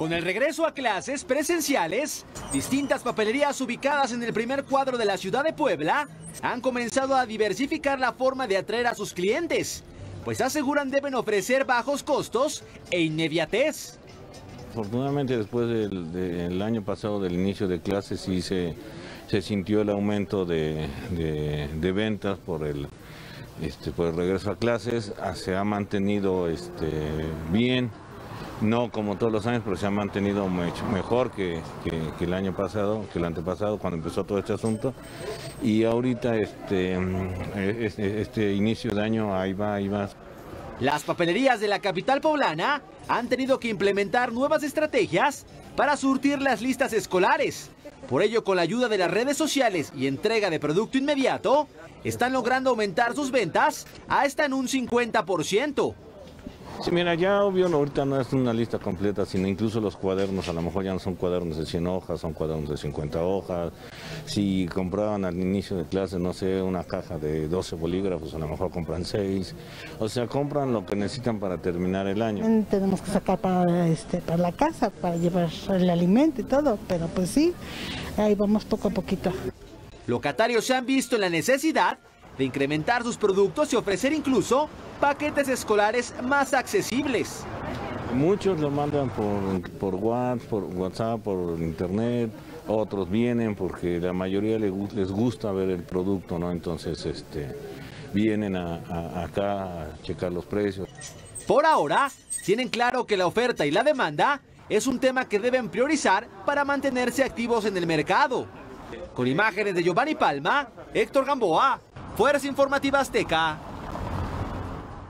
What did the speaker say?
Con el regreso a clases presenciales, distintas papelerías ubicadas en el primer cuadro de la ciudad de Puebla han comenzado a diversificar la forma de atraer a sus clientes, pues aseguran deben ofrecer bajos costos e inmediatez. Afortunadamente después del año pasado, del inicio de clases, sí se sintió el aumento de ventas por el regreso a clases. Se ha mantenido bien. No como todos los años, pero se ha mantenido mucho mejor que el año pasado, que el antepasado, cuando empezó todo este asunto. Y ahorita, este inicio de año, ahí va. Las papelerías de la capital poblana han tenido que implementar nuevas estrategias para surtir las listas escolares. Por ello, con la ayuda de las redes sociales y entrega de producto inmediato, están logrando aumentar sus ventas hasta en un 50%. Sí, mira, ya obvio, ahorita no es una lista completa, sino incluso los cuadernos, a lo mejor ya no son cuadernos de 100 hojas, son cuadernos de 50 hojas. Si compraban al inicio de clase, no sé, una caja de 12 bolígrafos, a lo mejor compran 6. O sea, compran lo que necesitan para terminar el año. Tenemos que sacar para la casa, para llevar el alimento y todo, pero pues sí, ahí vamos poco a poquito. Locatarios se han visto en la necesidad de incrementar sus productos y ofrecer incluso paquetes escolares más accesibles. Muchos lo mandan por WhatsApp, por internet, otros vienen porque la mayoría les gusta ver el producto, ¿no? Entonces vienen acá a checar los precios. Por ahora, tienen claro que la oferta y la demanda es un tema que deben priorizar para mantenerse activos en el mercado. Con imágenes de Giovanni Palma, Héctor Gamboa, Fuerza Informativa Azteca.